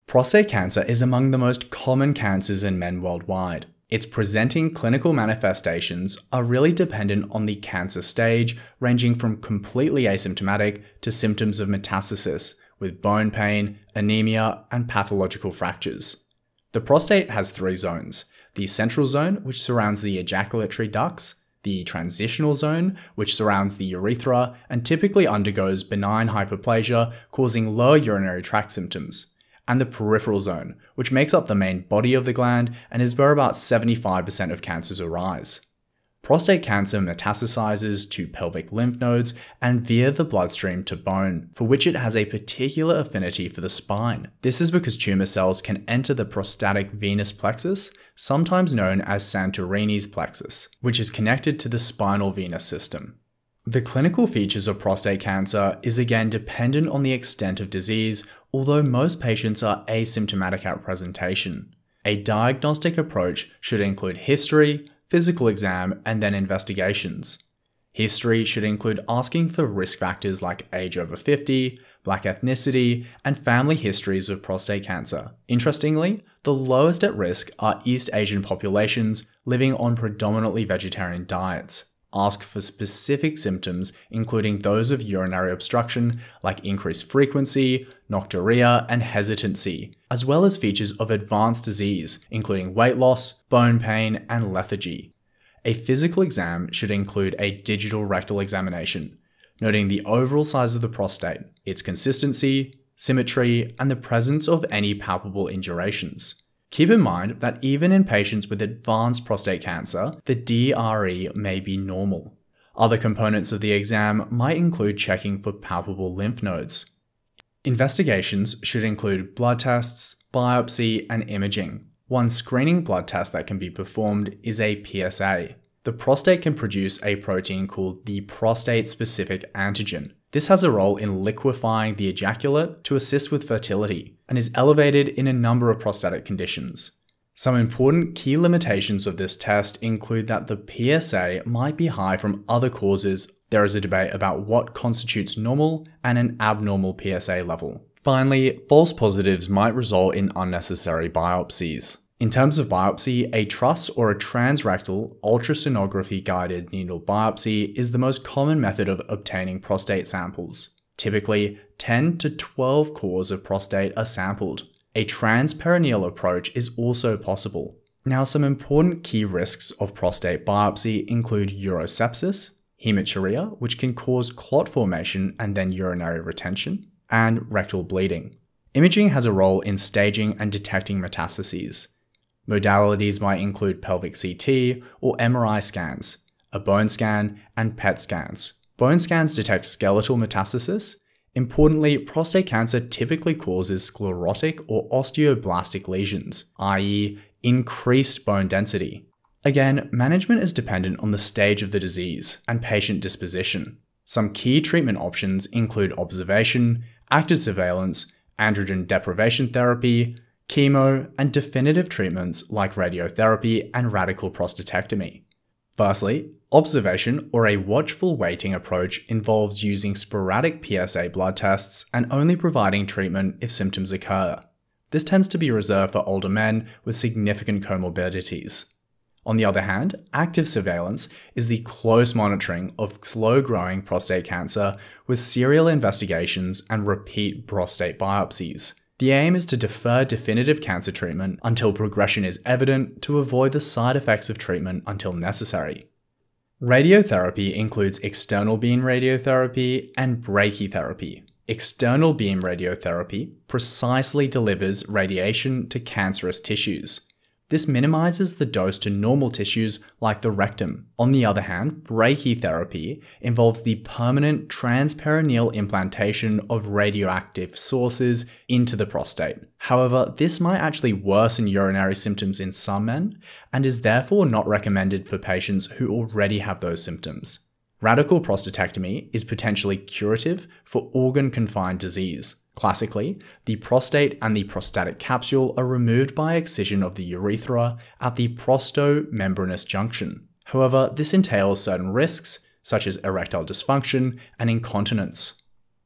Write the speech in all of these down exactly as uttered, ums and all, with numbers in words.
Prostate cancer is among the most common cancers in men worldwide. Its presenting clinical manifestations are really dependent on the cancer stage, ranging from completely asymptomatic to symptoms of metastasis, with bone pain, anemia, and pathological fractures. The prostate has three zones: the central zone, which surrounds the ejaculatory ducts, the transitional zone, which surrounds the urethra and typically undergoes benign hyperplasia, causing lower urinary tract symptoms, and the peripheral zone, which makes up the main body of the gland and is where about seventy-five percent of cancers arise. Prostate cancer metastasizes to pelvic lymph nodes and via the bloodstream to bone, for which it has a particular affinity for the spine. This is because tumor cells can enter the prostatic venous plexus, sometimes known as Santorini's plexus, which is connected to the spinal venous system. The clinical features of prostate cancer is again dependent on the extent of disease, although most patients are asymptomatic at presentation. A diagnostic approach should include history, physical exam, and then investigations. History should include asking for risk factors like age over fifty, black ethnicity, and family histories of prostate cancer. Interestingly, the lowest at risk are East Asian populations living on predominantly vegetarian diets. Ask for specific symptoms, including those of urinary obstruction, like increased frequency, nocturia, and hesitancy, as well as features of advanced disease, including weight loss, bone pain, and lethargy. A physical exam should include a digital rectal examination, noting the overall size of the prostate, its consistency, symmetry, and the presence of any palpable indurations. Keep in mind that even in patients with advanced prostate cancer, the D R E may be normal. Other components of the exam might include checking for palpable lymph nodes. Investigations should include blood tests, biopsy, and imaging. One screening blood test that can be performed is a P S A. The prostate can produce a protein called the prostate-specific antigen. This has a role in liquefying the ejaculate to assist with fertility and is elevated in a number of prostatic conditions. Some important key limitations of this test include that the P S A might be high from other causes. There is a debate about what constitutes normal and an abnormal P S A level. Finally, false positives might result in unnecessary biopsies. In terms of biopsy, a truss or a transrectal ultrasonography-guided needle biopsy is the most common method of obtaining prostate samples. Typically, ten to twelve cores of prostate are sampled. A transperineal approach is also possible. Now, some important key risks of prostate biopsy include urosepsis, hematuria, which can cause clot formation and then urinary retention, and rectal bleeding. Imaging has a role in staging and detecting metastases. Modalities might include pelvic C T or M R I scans, a bone scan, and P E T scans. Bone scans detect skeletal metastasis. Importantly, prostate cancer typically causes sclerotic or osteoblastic lesions, that is, increased bone density. Again, management is dependent on the stage of the disease and patient disposition. Some key treatment options include observation, active surveillance, androgen deprivation therapy, chemo, and definitive treatments like radiotherapy and radical prostatectomy. Firstly, observation or a watchful waiting approach involves using sporadic P S A blood tests and only providing treatment if symptoms occur. This tends to be reserved for older men with significant comorbidities. On the other hand, active surveillance is the close monitoring of slow-growing prostate cancer with serial investigations and repeat prostate biopsies. The aim is to defer definitive cancer treatment until progression is evident to avoid the side effects of treatment until necessary. Radiotherapy includes external beam radiotherapy and brachytherapy. External beam radiotherapy precisely delivers radiation to cancerous tissues. This minimizes the dose to normal tissues like the rectum. On the other hand, brachytherapy involves the permanent transperineal implantation of radioactive sources into the prostate. However, this might actually worsen urinary symptoms in some men and is therefore not recommended for patients who already have those symptoms. Radical prostatectomy is potentially curative for organ-confined disease. Classically, the prostate and the prostatic capsule are removed by excision of the urethra at the prostomembranous junction. However, this entails certain risks, such as erectile dysfunction and incontinence.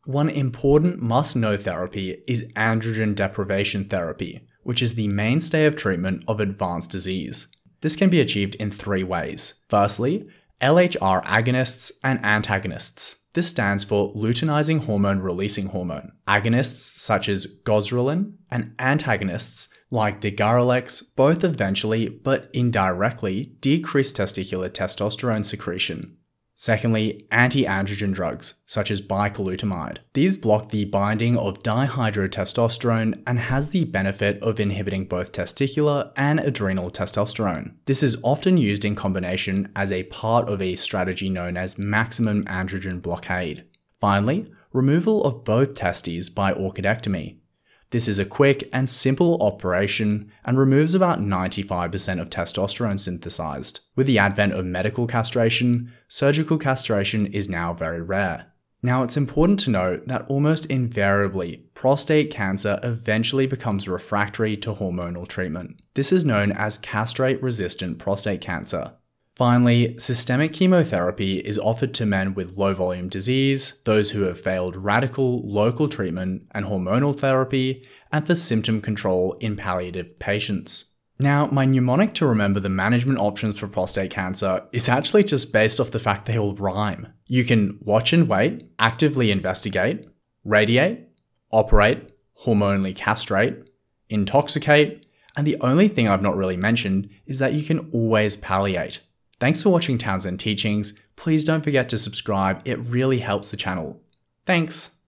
One important must-know therapy is androgen deprivation therapy, which is the mainstay of treatment of advanced disease. This can be achieved in three ways. Firstly, L H R agonists and antagonists. This stands for luteinizing hormone releasing hormone. Agonists such as gozrelin and antagonists like degaralex both eventually but indirectly decrease testicular testosterone secretion. Secondly, anti-androgen drugs such as bicalutamide. These block the binding of dihydrotestosterone and has the benefit of inhibiting both testicular and adrenal testosterone. This is often used in combination as a part of a strategy known as maximum androgen blockade. Finally, removal of both testes by orchidectomy. This is a quick and simple operation and removes about ninety-five percent of testosterone synthesized. With the advent of medical castration, surgical castration is now very rare. Now, it's important to note that almost invariably, prostate cancer eventually becomes refractory to hormonal treatment. This is known as castrate-resistant prostate cancer. Finally, systemic chemotherapy is offered to men with low-volume disease, those who have failed radical local treatment and hormonal therapy, and for symptom control in palliative patients. Now, my mnemonic to remember the management options for prostate cancer is actually just based off the fact they all rhyme. You can watch and wait, actively investigate, radiate, operate, hormonally castrate, intoxicate, and the only thing I've not really mentioned is that you can always palliate. Thanks for watching Townsend Teachings. Please don't forget to subscribe, it really helps the channel. Thanks!